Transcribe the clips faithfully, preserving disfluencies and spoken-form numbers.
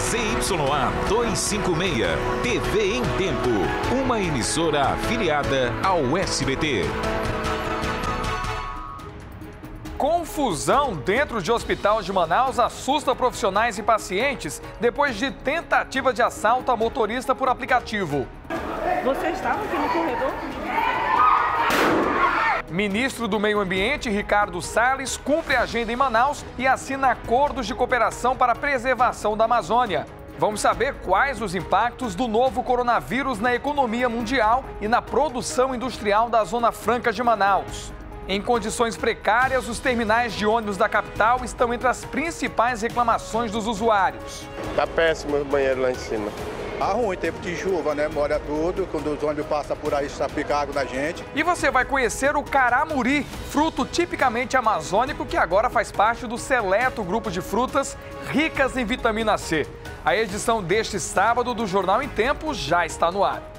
Z Y A duzentos e cinquenta e seis, T V em Tempo, uma emissora afiliada ao S B T. Confusão dentro de hospital de Manaus assusta profissionais e pacientes depois de tentativa de assalto a motorista por aplicativo. Você estava aqui no corredor? Ministro do Meio Ambiente, Ricardo Salles, cumpre a agenda em Manaus e assina acordos de cooperação para a preservação da Amazônia. Vamos saber quais os impactos do novo coronavírus na economia mundial e na produção industrial da Zona Franca de Manaus. Em condições precárias, os terminais de ônibus da capital estão entre as principais reclamações dos usuários. Tá péssimo o banheiro lá em cima. Tá ruim, tempo de chuva, né? Molha tudo, quando os ônibus passam por aí, está pica água na gente. E você vai conhecer o caramuri, fruto tipicamente amazônico que agora faz parte do seleto grupo de frutas ricas em vitamina C. A edição deste sábado do Jornal em Tempo já está no ar.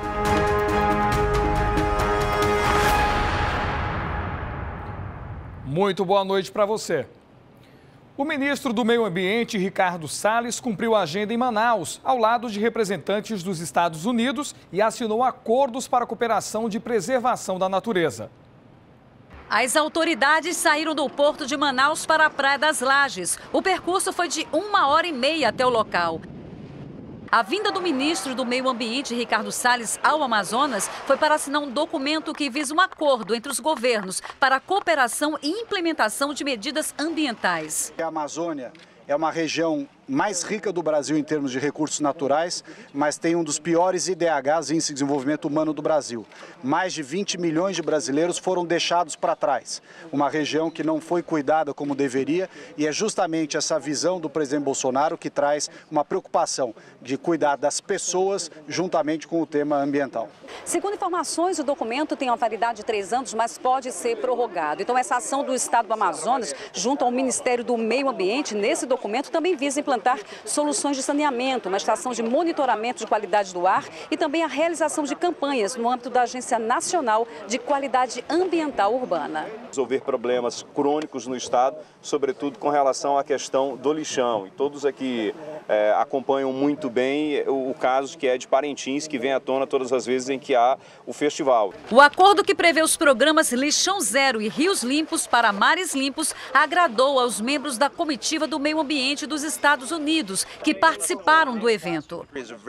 Muito boa noite para você. O ministro do Meio Ambiente, Ricardo Salles, cumpriu a agenda em Manaus, ao lado de representantes dos Estados Unidos e assinou acordos para a cooperação de preservação da natureza. As autoridades saíram do porto de Manaus para a Praia das Lajes. O percurso foi de uma hora e meia até o local. A vinda do ministro do Meio Ambiente, Ricardo Salles, ao Amazonas foi para assinar um documento que visa um acordo entre os governos para a cooperação e implementação de medidas ambientais. A Amazônia é uma região mais rica do Brasil em termos de recursos naturais, mas tem um dos piores I D Hs, Índice de Desenvolvimento Humano do Brasil. Mais de vinte milhões de brasileiros foram deixados para trás. Uma região que não foi cuidada como deveria, e é justamente essa visão do presidente Bolsonaro que traz uma preocupação de cuidar das pessoas juntamente com o tema ambiental. Segundo informações, o documento tem uma validade de três anos, mas pode ser prorrogado. Então, essa ação do Estado do Amazonas, junto ao Ministério do Meio Ambiente, nesse documento também visa implementar soluções de saneamento, uma estação de monitoramento de qualidade do ar e também a realização de campanhas no âmbito da Agência Nacional de Qualidade Ambiental Urbana. Resolver problemas crônicos no estado, sobretudo com relação à questão do lixão. E todos aqui é, acompanham muito bem o, o caso que é de Parintins, que vem à tona todas as vezes em que há o festival. O acordo que prevê os programas Lixão Zero e Rios Limpos para Mares Limpos agradou aos membros da comitiva do meio ambiente dos Estados Unidos, que participaram do evento.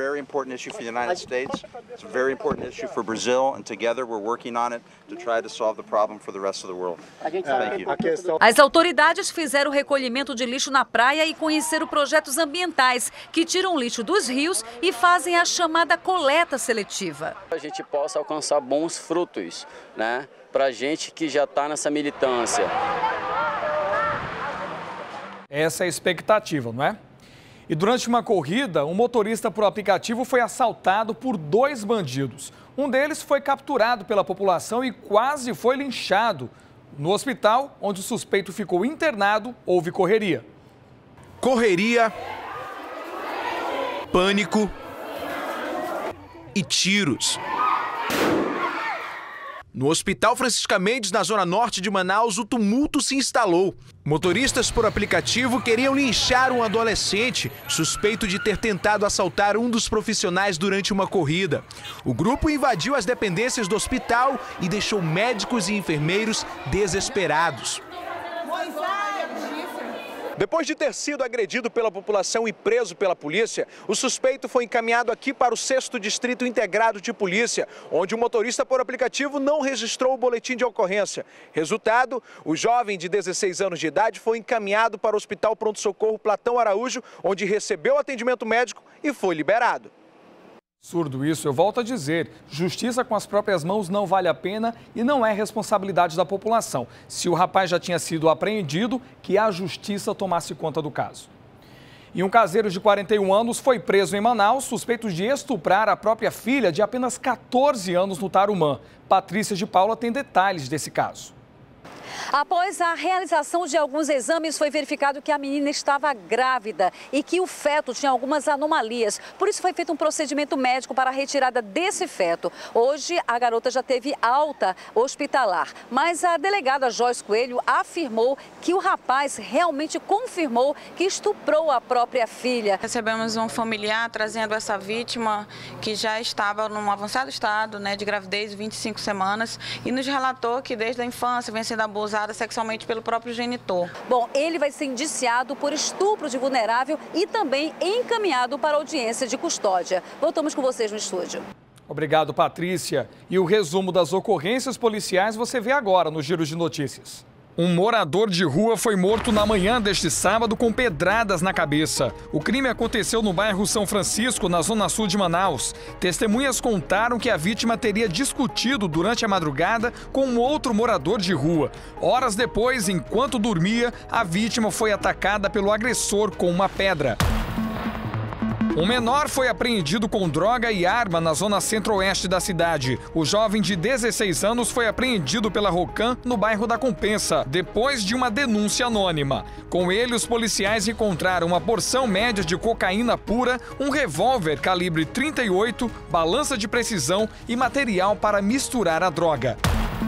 As autoridades fizeram o recolhimento de lixo na praia e conheceram projetos ambientais que tiram lixo dos rios e fazem a chamada coleta seletiva. A gente possa alcançar bons frutos, né, para a gente que já está nessa militância. Essa é a expectativa, não é? E durante uma corrida, um motorista por aplicativo foi assaltado por dois bandidos. Um deles foi capturado pela população e quase foi linchado. No hospital, onde o suspeito ficou internado, houve correria. Correria, pânico e tiros. No Hospital Francisca Mendes, na zona norte de Manaus, o tumulto se instalou. Motoristas por aplicativo queriam linchar um adolescente suspeito de ter tentado assaltar um dos profissionais durante uma corrida. O grupo invadiu as dependências do hospital e deixou médicos e enfermeiros desesperados. Depois de ter sido agredido pela população e preso pela polícia, o suspeito foi encaminhado aqui para o sexto Distrito Integrado de Polícia, onde o motorista por aplicativo não registrou o boletim de ocorrência. Resultado, o jovem de dezesseis anos de idade foi encaminhado para o Hospital Pronto-Socorro Platão Araújo, onde recebeu atendimento médico e foi liberado. Absurdo isso, eu volto a dizer, justiça com as próprias mãos não vale a pena e não é responsabilidade da população. Se o rapaz já tinha sido apreendido, que a justiça tomasse conta do caso. E um caseiro de quarenta e um anos foi preso em Manaus, suspeito de estuprar a própria filha de apenas quatorze anos no Tarumã. Patrícia de Paula tem detalhes desse caso. Após a realização de alguns exames, foi verificado que a menina estava grávida e que o feto tinha algumas anomalias. Por isso foi feito um procedimento médico para a retirada desse feto. Hoje, a garota já teve alta hospitalar. Mas a delegada Joyce Coelho afirmou que o rapaz realmente confirmou que estuprou a própria filha. Recebemos um familiar trazendo essa vítima que já estava num avançado estado, né, de gravidez, vinte e cinco semanas, e nos relatou que desde a infância vem sendo abusada sexualmente pelo próprio genitor. Bom, ele vai ser indiciado por estupro de vulnerável e também encaminhado para audiência de custódia. Voltamos com vocês no estúdio. Obrigado, Patrícia. E o resumo das ocorrências policiais você vê agora no Giro de Notícias. Um morador de rua foi morto na manhã deste sábado com pedradas na cabeça. O crime aconteceu no bairro São Francisco, na zona sul de Manaus. Testemunhas contaram que a vítima teria discutido durante a madrugada com um outro morador de rua. Horas depois, enquanto dormia, a vítima foi atacada pelo agressor com uma pedra. Um menor foi apreendido com droga e arma na zona centro-oeste da cidade. O jovem de dezesseis anos foi apreendido pela Rocan no bairro da Compensa, depois de uma denúncia anônima. Com ele, os policiais encontraram uma porção média de cocaína pura, um revólver calibre trinta e oito, balança de precisão e material para misturar a droga.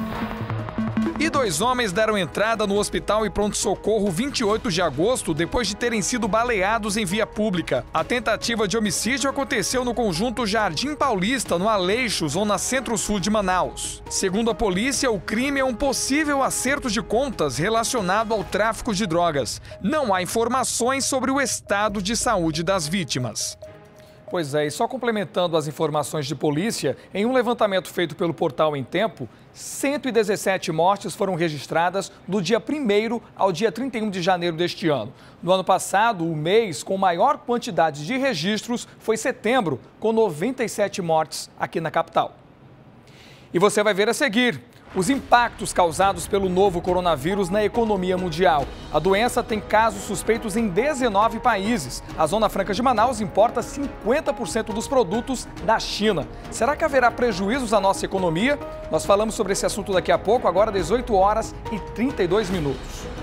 E dois homens deram entrada no hospital e pronto-socorro vinte e oito de agosto depois de terem sido baleados em via pública. A tentativa de homicídio aconteceu no conjunto Jardim Paulista, no Aleixo, zona centro-sul de Manaus. Segundo a polícia, o crime é um possível acerto de contas relacionado ao tráfico de drogas. Não há informações sobre o estado de saúde das vítimas. Pois é, e só complementando as informações de polícia, em um levantamento feito pelo portal Em Tempo, cento e dezessete mortes foram registradas do dia primeiro ao dia trinta e um de janeiro deste ano. No ano passado, o mês com maior quantidade de registros foi setembro, com noventa e sete mortes aqui na capital. E você vai ver a seguir os impactos causados pelo novo coronavírus na economia mundial. A doença tem casos suspeitos em dezenove países. A Zona Franca de Manaus importa cinquenta por cento dos produtos da China. Será que haverá prejuízos à nossa economia? Nós falamos sobre esse assunto daqui a pouco, agora dezoito horas e trinta e dois minutos.